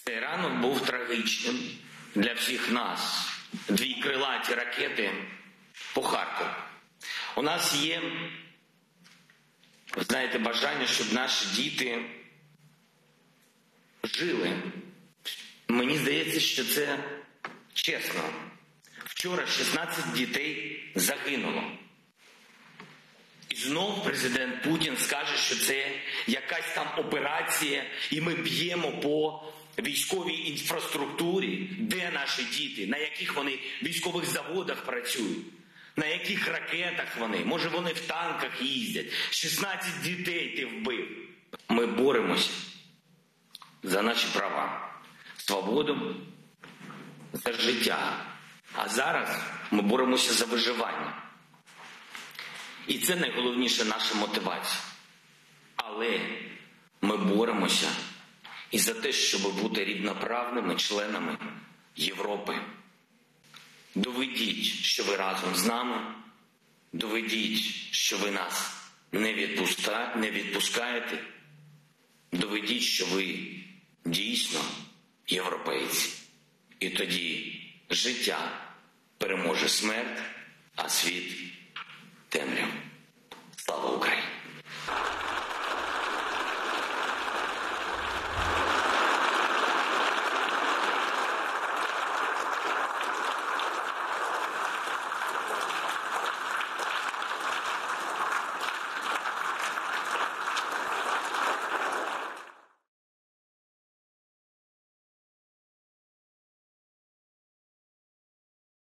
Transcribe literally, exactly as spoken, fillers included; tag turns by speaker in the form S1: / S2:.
S1: Цей ранок був трагічним для всіх нас. Дві крилаті ракети по Харкову. У нас є, знаєте, бажання, щоб наші діти жили. Мені здається, що це чесно. Вчора шістнадцять дітей загинуло. І знов президент Путін скаже, що це якась там операція, і ми б'ємо по військовій інфраструктурі. Де наші діти? На яких вони військових заводах працюють? На яких ракетах вони? Може, вони в танках їздять? шістнадцять дітей ти вбив. Ми боремося за наші права, свободу, за життя. А зараз ми боремося за виживання. І це найголовніша наша мотивація. Але ми боремося і за те, щоб бути рівноправними членами Європи. Доведіть, що ви разом з нами. Доведіть, що ви нас не, відпуска... не відпускаєте. Доведіть, що ви дійсно європейці. І тоді життя переможе смерть, а світ – темряву.